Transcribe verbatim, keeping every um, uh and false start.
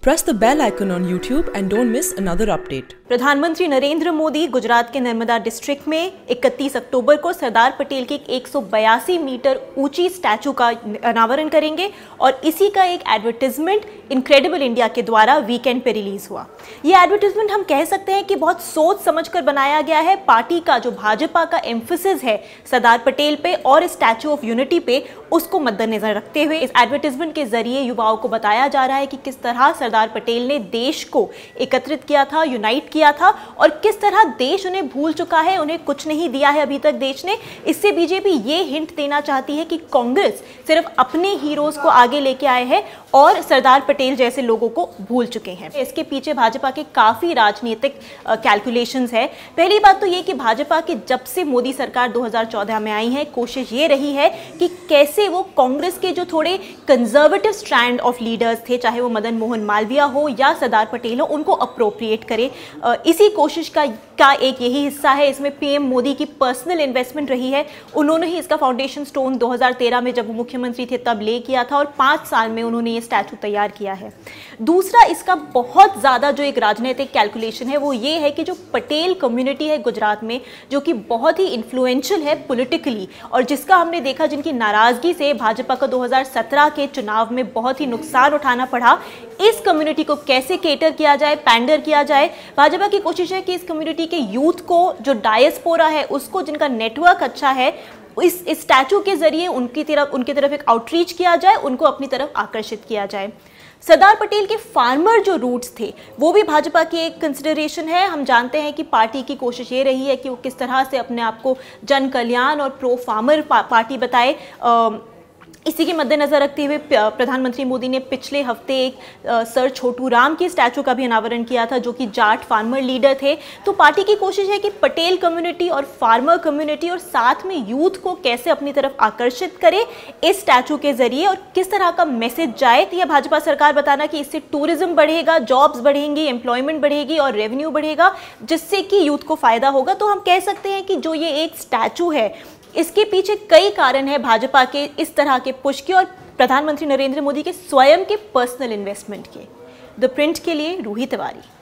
Press the bell icon on YouTube and don't miss another update. प्रधानमंत्री नरेंद्र मोदी गुजरात के Narmada district में इकतीस अक्टूबर को सरदार पटेल की एक सौ बयासी मीटर ऊंची स्टैचू का अनावरण करेंगे और इसी का एक एडवर्टाइजमेंट इनक्रेडिबल इंडिया के द्वारा वीकेंड पे रिलीज हुआ। ये एडवर्टाइजमेंट हम कह सकते हैं कि बहुत सोच समझकर बनाया गया है। पार्टी का जो भाजपा का एम्फेसिस है सरदार पटेल पे और स्टैचू ऑफ यूनिटी पे, उसको मद्देनजर रखते हुए इस एडवर्टाइजमेंट के जरिए युवाओं को बताया जा रहा है कि किस तरह सरदार पटेल ने देश को एकत्रित किया था, यूनाइट किया था और किस तरह देश उन्हें भूल चुका है, उन्हें कुछ नहीं दिया है अभी तक देश ने। इससे बीजेपी ये हिंट देना चाहती है कि कांग्रेस सिर्फ अपने हीरोज को आगे लेके आए हैं और सरदार पटेल जैसे लोगों को भूल चुके हैं। इसके पीछे भाजपा के काफी राजनीतिक कैलकुलेशंस है। पहली बात तो ये कि भाजपा की जब से मोदी सरकार दो हज़ार चौदह में आई है, कोशिश ये रही है कि कैसे वो कांग्रेस के जो थोड़े कंजर्वेटिव स्ट्रैंड ऑफ लीडर्स थे, चाहे वो मदन मोहन मालवीय हो या सरदार पटेल हो, उनको अप्रोप्रिएट करे। इसी कोशिश का का एक यही हिस्सा है। इसमें पीएम मोदी की पर्सनल इन्वेस्टमेंट रही है। उन्होंने ही इसका फाउंडेशन स्टोन दो हज़ार तेरह में जब वो मुख्यमंत्री थे तब ले किया था और पाँच साल में उन्होंने ये स्टैचू तैयार किया है। दूसरा, इसका बहुत ज़्यादा जो एक राजनीतिक कैलकुलेशन है वो ये है कि जो पटेल कम्युनिटी है गुजरात में, जो कि बहुत ही इन्फ्लुएंशियल है पॉलिटिकली और जिसका हमने देखा जिनकी नाराज़गी से भाजपा को दो हज़ार सत्रह के चुनाव में बहुत ही नुकसान उठाना पड़ा, इस कम्युनिटी को कैसे केटर किया जाए, पैंडर किया जाए। भाजपा की कोशिश है कि इस कम्युनिटी के यूथ को, जो डायस्पोरा है उसको, जिनका नेटवर्क अच्छा है, इस स्टैचू के जरिए उनकी तरफ उनकी तरफ एक आउटरीच किया जाए, उनको अपनी तरफ आकर्षित किया जाए। सरदार पटेल के फार्मर जो रूट्स थे वो भी भाजपा की एक कंसिडरेशन है। हम जानते हैं कि पार्टी की कोशिश ये रही है कि वो किस तरह से अपने आप को जन कल्याण और प्रो फार्मर पा, पार्टी बताए। आ, इसी के मद्देनजर रखते हुए प्रधानमंत्री मोदी ने पिछले हफ्ते एक सर छोटू राम की स्टैचू का भी अनावरण किया था, जो कि जाट फार्मर लीडर थे। तो पार्टी की कोशिश है कि पटेल कम्युनिटी और फार्मर कम्युनिटी और साथ में यूथ को कैसे अपनी तरफ आकर्षित करे इस स्टैचू के जरिए और किस तरह का मैसेज जाए। तो यह भाजपा सरकार बताना कि इससे टूरिज्म बढ़ेगा, जॉब्स बढ़ेंगी, एम्प्लॉयमेंट बढ़ेगी और रेवेन्यू बढ़ेगा, जिससे कि यूथ को फायदा होगा। तो हम कह सकते हैं कि जो ये एक स्टैचू है इसके पीछे कई कारण है भाजपा के इस तरह के पुश के और प्रधानमंत्री नरेंद्र मोदी के स्वयं के पर्सनल इन्वेस्टमेंट के। द प्रिंट के लिए रूही तिवारी।